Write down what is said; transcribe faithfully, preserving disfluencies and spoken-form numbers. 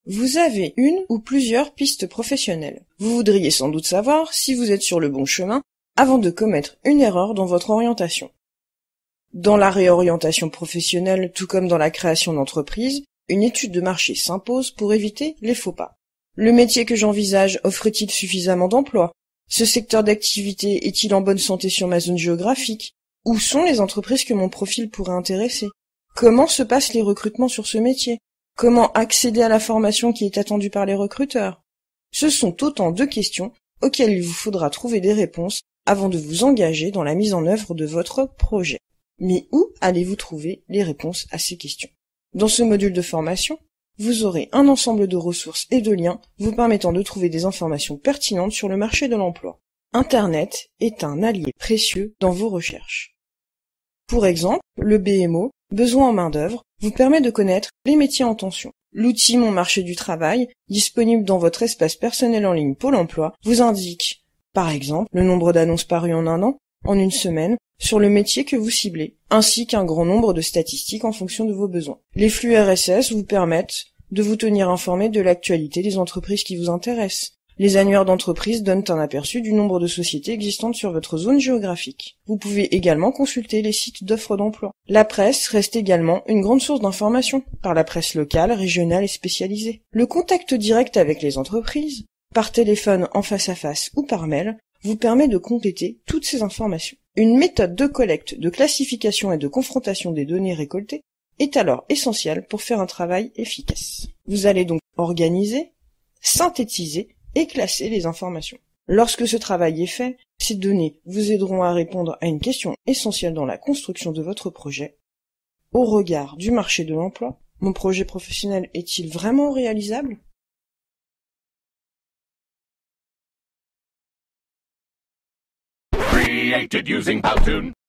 Vous avez une ou plusieurs pistes professionnelles. Vous voudriez sans doute savoir si vous êtes sur le bon chemin avant de commettre une erreur dans votre orientation. Dans la réorientation professionnelle, tout comme dans la création d'entreprise, une étude de marché s'impose pour éviter les faux pas. Le métier que j'envisage offre-t-il suffisamment d'emplois? Ce secteur d'activité est-il en bonne santé sur ma zone géographique? Où sont les entreprises que mon profil pourrait intéresser? Comment se passent les recrutements sur ce métier? Comment accéder à la formation qui est attendue par les recruteurs? Ce sont autant de questions auxquelles il vous faudra trouver des réponses avant de vous engager dans la mise en œuvre de votre projet. Mais où allez-vous trouver les réponses à ces questions? Dans ce module de formation, vous aurez un ensemble de ressources et de liens vous permettant de trouver des informations pertinentes sur le marché de l'emploi. Internet est un allié précieux dans vos recherches. Pour exemple, le B M O, Besoin en main-d'œuvre, vous permet de connaître les métiers en tension. L'outil Mon marché du travail, disponible dans votre espace personnel en ligne Pôle emploi, vous indique, par exemple, le nombre d'annonces parues en un an, en une semaine, sur le métier que vous ciblez, ainsi qu'un grand nombre de statistiques en fonction de vos besoins. Les flux R S S vous permettent de vous tenir informé de l'actualité des entreprises qui vous intéressent. Les annuaires d'entreprise donnent un aperçu du nombre de sociétés existantes sur votre zone géographique. Vous pouvez également consulter les sites d'offres d'emploi. La presse reste également une grande source d'information, par la presse locale, régionale et spécialisée. Le contact direct avec les entreprises, par téléphone en face à face ou par mail, vous permet de compléter toutes ces informations. Une méthode de collecte, de classification et de confrontation des données récoltées est alors essentielle pour faire un travail efficace. Vous allez donc organiser, synthétiser et classer les informations. Lorsque ce travail est fait, ces données vous aideront à répondre à une question essentielle dans la construction de votre projet. Au regard du marché de l'emploi, mon projet professionnel est-il vraiment réalisable? Created using Powtoon.